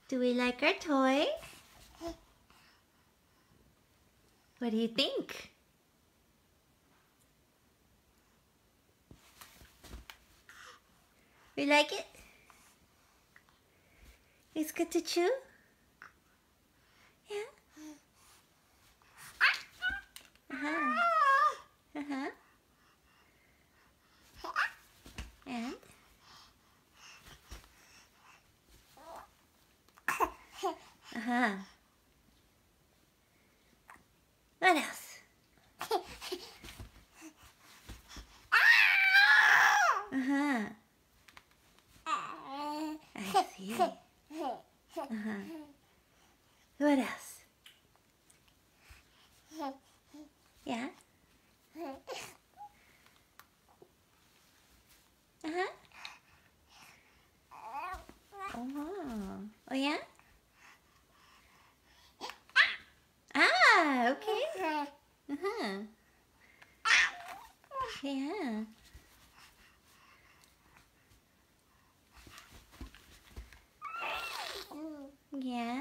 Do we like our toy? What do you think? We like it? It's good to chew? Yeah? Uh-huh. Uh-huh. And? Uh-huh. What else? Uh-huh. I see. Uh-huh. What else? Yeah? Uh-huh. Oh, yeah? Ah, okay. Uh-huh. Yeah. Yeah.